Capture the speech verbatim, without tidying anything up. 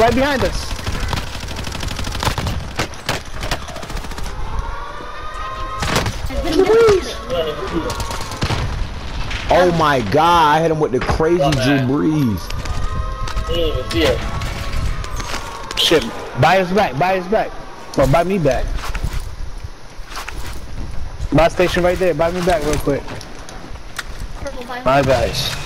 right behind us. Oh my god, I hit him with the crazy Drew Brees. Shit, buy us back, buy us back. Or buy me back. Buy station right there, buy me back real quick. My guys.